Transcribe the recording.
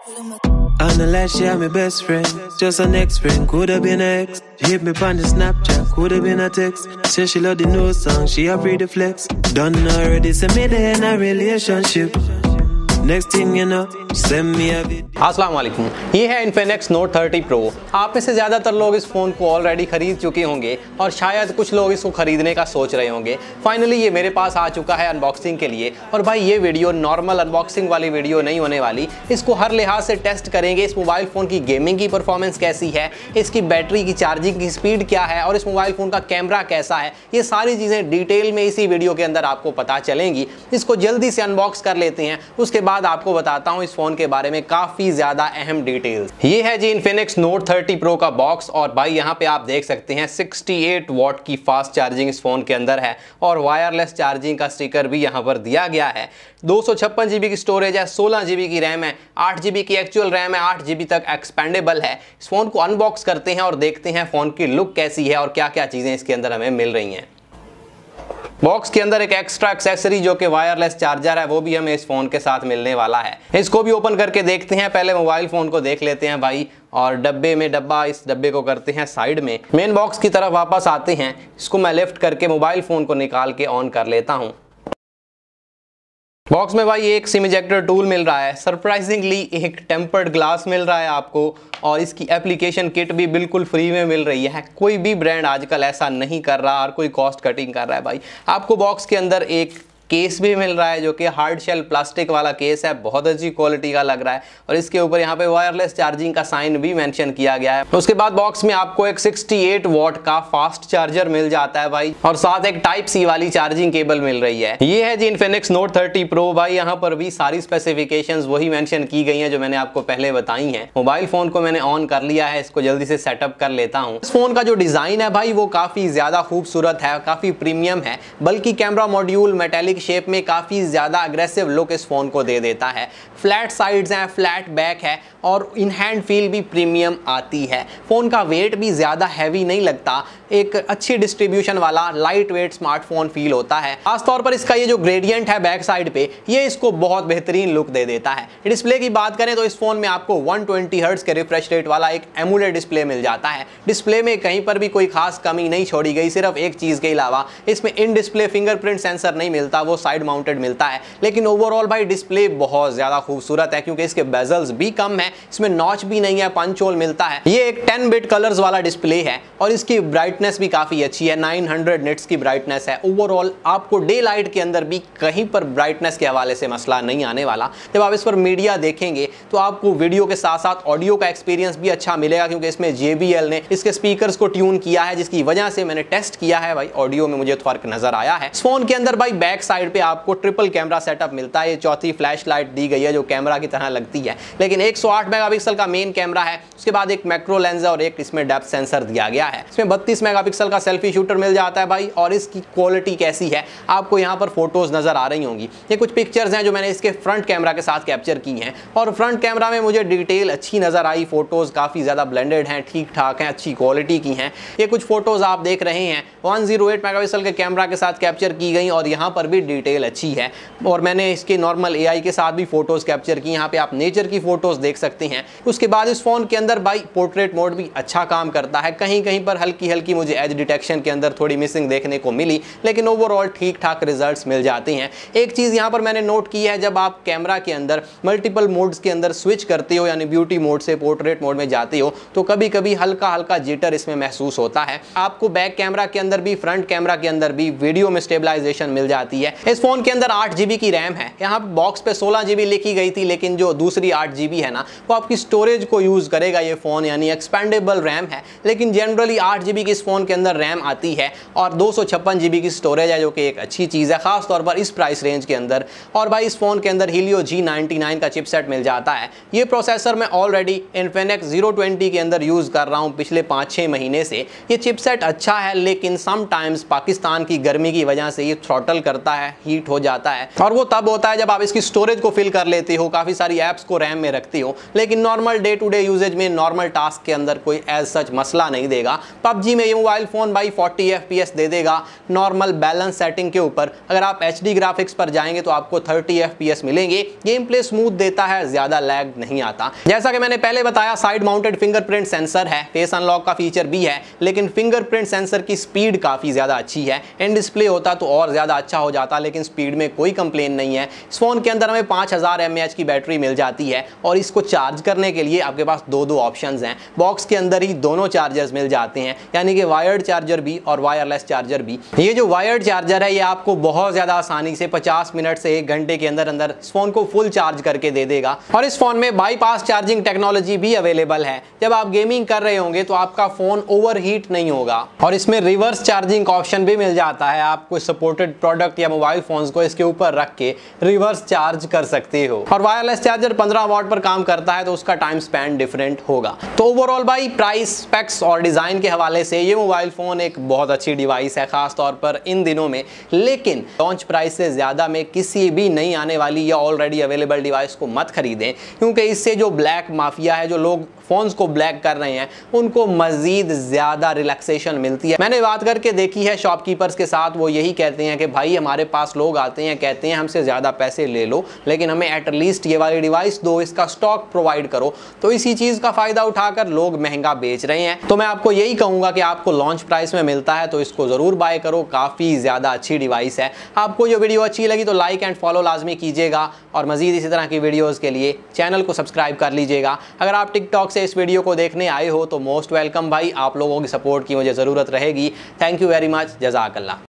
On the last year, my best friend, just an ex friend, could have been an ex. She hit me on the Snapchat, could have been a text. Say she love the new song, she a free the flex. Done already, say me there in a relationship. Next thing you know, send me a video. अस्सलाम वालेकुम, ये है Infinix Note 30 Pro। आप में से ज़्यादातर लोग इस फ़ोन को ऑलरेडी ख़रीद चुके होंगे और शायद कुछ लोग इसको ख़रीदने का सोच रहे होंगे। फाइनली ये मेरे पास आ चुका है अनबॉक्सिंग के लिए। और भाई ये वीडियो नॉर्मल अनबॉक्सिंग वाली वीडियो नहीं होने वाली। इसको हर लिहाज से टेस्ट करेंगे। इस मोबाइल फ़ोन की गेमिंग की परफॉर्मेंस कैसी है, इसकी बैटरी की चार्जिंग की स्पीड क्या है और इस मोबाइल फ़ोन का कैमरा कैसा है, ये सारी चीज़ें डिटेल में इसी वीडियो के अंदर आपको पता चलेंगी। इसको जल्दी से अनबॉक्स कर लेते हैं, उसके बाद आपको बताता हूँ इस फ़ोन के बारे में काफ़ी ज़्यादा अहम डिटेल्स। ये है जी Infinix Note 30 Pro का बॉक्स। और भाई यहाँ पे आप देख सकते हैं 68 वॉट की फास्ट चार्जिंग इस फ़ोन के अंदर है और वायरलेस चार्जिंग का स्टिकर भी यहाँ पर दिया गया है। 256 GB की स्टोरेज है, 16 GB की रैम है, 8 GB की एक्चुअल रैम है, 8 GB तक एक्सपेंडेबल है। इस फ़ोन को अनबॉक्स करते हैं और देखते हैं फ़ोन की लुक कैसी है और क्या क्या चीज़ें इसके अंदर हमें मिल रही हैं। बॉक्स के अंदर एक एक्स्ट्रा एक्सेसरी जो कि वायरलेस चार्जर है वो भी हमें इस फ़ोन के साथ मिलने वाला है। इसको भी ओपन करके देखते हैं। पहले मोबाइल फ़ोन को देख लेते हैं भाई। और डब्बे में इस डब्बे को करते हैं साइड में। मेन बॉक्स की तरफ वापस आते हैं। इसको मैं लेफ्ट करके मोबाइल फ़ोन को निकाल के ऑन कर लेता हूँ। बॉक्स में भाई एक सिम इजेक्टर टूल मिल रहा है, सरप्राइजिंगली एक टेम्पर्ड ग्लास मिल रहा है आपको और इसकी एप्लीकेशन किट भी बिल्कुल फ्री में मिल रही है। कोई भी ब्रांड आजकल ऐसा नहीं कर रहा और कोई कॉस्ट कटिंग कर रहा है भाई। आपको बॉक्स के अंदर एक केस भी मिल रहा है जो कि हार्ड शेल प्लास्टिक वाला केस है, बहुत अच्छी क्वालिटी का लग रहा है और इसके ऊपर यहाँ पे वायरलेस चार्जिंग का साइन भी मेंशन किया गया है। उसके बाद बॉक्स में आपको एक 68 वॉट का फास्ट चार्जर मिल जाता है भाई और साथ एक टाइप सी वाली चार्जिंग केबल मिल रही है। ये है जी Infinix Note 30 Pro भाई। यहाँ पर भी सारी स्पेसिफिकेशंस वही मेंशन की गई हैं जो मैंने आपको पहले बताई हैं। मोबाइल फोन को मैंने ऑन कर लिया है, इसको जल्दी से सेटअप कर लेता हूँ। इस फोन का जो डिजाइन है भाई वो काफी ज्यादा खूबसूरत है, काफी प्रीमियम है, बल्कि कैमरा मॉड्यूल मेटेलिक शेप में काफी ज्यादा अग्रेसिव लुक इस फोन को दे देता है। फ्लैट साइड्स हैं, फ्लैट बैक है और इन हैंड फील भी प्रीमियम आती है। फोन का वेट भी ज्यादा हैवी नहीं लगता, एक अच्छी डिस्ट्रीब्यूशन वाला लाइट वेट स्मार्टफोन फील होता है। खासतौर पर इसका ये जो ग्रेडियंट है बैक साइड पे, ये इसको बहुत बेहतरीन लुक दे देता है। डिस्प्ले की बात करें तो इस फोन में आपको 120 हर्ट्ज के रिफ्रेश रेट वाला एक एमोलेड डिस्प्ले मिल जाता है। डिस्प्ले में कहीं पर भी कोई खास कमी नहीं छोड़ी गई, सिर्फ एक चीज के अलावा इसमें इन डिस्प्ले फिंगरप्रिंट सेंसर नहीं मिलता, वो साइड माउंटेड मिलता है। लेकिन ओवरऑल भाई डिस्प्ले बहुत ज्यादा खूबसूरत है क्योंकि इसके बेजल्स भी कम है, इसमें नॉच भी नहीं है, पंच होल मिलता है। ये एक 10 बिट कलर्स वाला डिस्प्ले है और इसकी ब्राइटनेस भी काफी अच्छी है, 900 निट्स की ब्राइटनेस है। ओवरऑल आपको डे लाइट के अंदर भी कहीं पर ब्राइटनेस के हवाले से मसला नहीं आने वाला। जब आप इस पर मीडिया देखेंगे तो आपको वीडियो के साथ साथ ऑडियो का एक्सपीरियंस भी अच्छा मिलेगा क्योंकि इसमें JBL ने इसके स्पीकर्स को ट्यून किया है, जिसकी वजह से मैंने टेस्ट किया है भाई, ऑडियो में मुझे फर्क नजर आया है। इस फोन के अंदर भाई बैक साइड पे आपको ट्रिपल कैमरा सेटअप मिलता है। ये चौथी फ्लैश लाइट दी गई है जो कैमरा की तरह लगती है, लेकिन 108 मेगापिक्सल का मेन कैमरा है। उसके बाद एक मैक्रो लेंस और एक इसमें डेप्थ सेंसर दिया गया है। इसमें 32 मेगापिक्सल का सेल्फी शूटर मिल जाता है भाई। और इसकी क्वालिटी कैसी है आपको यहाँ पर फोटोज नजर आ रही होंगी। ये कुछ पिक्चर्स हैं जो मैंने इसके फ्रंट कैमरा के साथ कैप्चर की हैं और फ्रंट कैमरा में मुझे डिटेल अच्छी नजर आई। फोटोज काफी ज्यादा ब्लेंडेड हैं, ठीक ठाक हैं, अच्छी क्वालिटी की हैं। ये कुछ फोटोज आप देख रहे हैं 108 मेगापिक्सल के कैमरा के साथ कैप्चर की गई और यहाँ पर भी डिटेल अच्छी है। और मैंने इसके नॉर्मल AI के साथ भी फोटोज कैप्चर की, यहाँ पे आप नेचर की फोटोज देख सकते हैं। उसके बाद इस फोन के अंदर भाई पोर्ट्रेट मोड भी अच्छा काम करता है। कहीं कहीं पर हल्की हल्की मुझे एज डिटेक्शन के अंदर थोड़ी मिसिंग देखने को मिली, लेकिन ओवरऑल ठीक ठाक रिजल्ट्स मिल जाते हैं। एक चीज यहाँ पर मैंने नोट की है, जब आप कैमरा के अंदर मल्टीपल मोड्स के अंदर स्विच करते हो यानी ब्यूटी मोड से पोर्ट्रेट मोड में जाते हो तो कभी कभी हल्का हल्का जिटर इसमें महसूस होता है। आपको बैक कैमरा के अंदर भी फ्रंट कैमरा के अंदर भी वीडियो में स्टेबलाइजेशन मिल जाती है। इस फोन के अंदर 8 GB की रैम है। यहाँ बॉक्स पे 16 GB लिखी गई थी, लेकिन जो दूसरी 8 GB है ना वो आपकी स्टोरेज को यूज करेगा ये फोन, यानी एक्सपेंडेबल रैम है। लेकिन जनरली 8 GB की इस फोन के अंदर रैम आती है और 256 GB की स्टोरेज है जो कि एक अच्छी चीज है खासतौर पर इस प्राइस रेंज के अंदर। और भाई इस फोन के अंदर Helio G99 का चिपसेट मिल जाता है। ये प्रोसेसर मैं ऑलरेडी Infinix 020 के अंदर यूज कर रहा हूँ पिछले 5-6 महीने से। ये चिपसेट अच्छा है लेकिन समटाइम्स पाकिस्तान की गर्मी की वजह से ये थ्रॉटल करता है, हीट हो जाता है, और वो तब होता है जब आप इसकी स्टोरेज को फिल कर लेते हो, काफी सारी एप्स को रैम में रखते हो। लेकिन normal day to day usage में, नॉर्मल टास्क के अंदर कोई एज सच मसला नहीं देगा। पबजी में ये मोबाइल फोन भाई 40 FPS दे देगा नॉर्मल बैलेंस सेटिंग के ऊपर। अगर आप HD ग्राफिक्स पर जाएंगे तो आपको 30 FPS मिलेंगे। गेम प्ले स्मूथ देता है, ज्यादा लैग नहीं आता। जैसा कि मैंने पहले बताया, साइड माउंटेड फिंगरप्रिंट सेंसर है, फेस अनलॉक का फीचर भी है, लेकिन फिंगरप्रिंट सेंसर की स्पीड काफी ज्यादा अच्छी है। इन डिस्प्ले होता तो और ज्यादा अच्छा हो जाता, लेकिन स्पीड में कोई कंप्लेन नहीं है। इस फोन के अंदर हमें 5000 mAh की बैटरी मिल जाती है, और इसको चार्ज करने के लिए आपके पास दो ऑप्शंस हैं। बॉक्स के अंदर ही दोनों चार्जर्स मिल जाते हैं, यानी कि वायर्ड चार्जर भी और वायरलेस चार्जर भी। ये जो वायर्ड चार्जर है ये आपको बहुत ज्यादा आसानी से 50 मिनट से 1 घंटे के अंदर अंदर इस फोन को फुल चार्ज करके दे देगा। और इस फोन में बाईपास चार्जिंग टेक्नोलॉजी भी अवेलेबल है। जब आप गेमिंग कर रहे होंगे तो आपका फोन ओवरहीट नहीं होगा। और इसमें रिवर्स चार्जिंग का ऑप्शन भी मिल जाता है, आप कोई सपोर्टेड प्रोडक्ट या मोबाइल फोन्स को इसके ऊपर रख के रिवर्स चार्ज कर सकते हो। और वायरलेस चार्जर 15 वाट पर काम करता है, तो उसका टाइम स्पैन डिफरेंट होगा। तो ओवरऑल भाई प्राइस, स्पेक्स और डिजाइन के हवाले से ये मोबाइल फोन एक बहुत अच्छी डिवाइस है, खास तौर पर इन दिनों में। लेकिन लॉन्च प्राइस से ज्यादा में किसी भी नई आने वाली या ऑलरेडी अवेलेबल डिवाइस को मत खरीदें, क्योंकि इससे जो ब्लैक माफिया है, जो लोग फोन्स को ब्लैक कर रहे हैं, उनको मजीद ज्यादा रिलैक्सेशन मिलती है। मैंने बात करके देखी है शॉपकीपर्स के साथ, वो यही कहते हैं कि भाई हमारे पास लोग आते हैं, कहते हैं हमसे ज्यादा पैसे ले लो, लेकिन हमें एटलीस्ट ये वाली डिवाइस दो, इसका स्टॉक प्रोवाइड करो। तो इसी चीज का फायदा उठाकर लोग महंगा बेच रहे हैं। तो मैं आपको यही कहूंगा कि आपको लॉन्च प्राइस में मिलता है तो इसको जरूर बाय करो, काफी ज्यादा अच्छी डिवाइस है। आपको जो वीडियो अच्छी लगी तो लाइक एंड फॉलो लाजमी कीजिएगा, और मजीद इसी तरह की वीडियोस के लिए चैनल को सब्सक्राइब कर लीजिएगा। अगर आप टिकटॉक से इस वीडियो को देखने आए हो तो मोस्ट वेलकम भाई, आप लोगों की सपोर्ट की मुझे ज़रूरत रहेगी। थैंक यू वेरी मच, जज़ाकल्लाह।